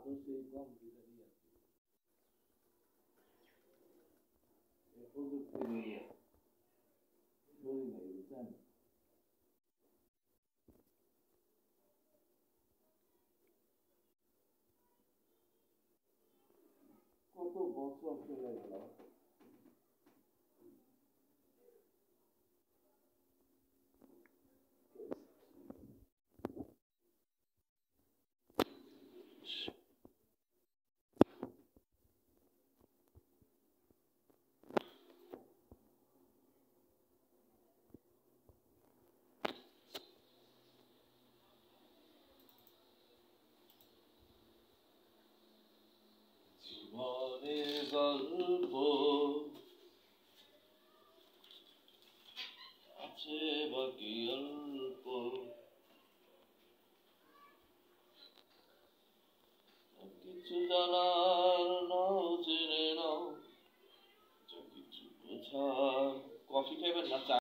সেই কম্পিউটারই আছে প্রযুক্তি নিয়ে শুনি নাই বুঝছেন কত বছর চলে গেল জীবনের গল্প আছে বাকি অল্প কিছু জানার নাও জেনে নাও কিছু বোঝার কফি খাইবেন না চা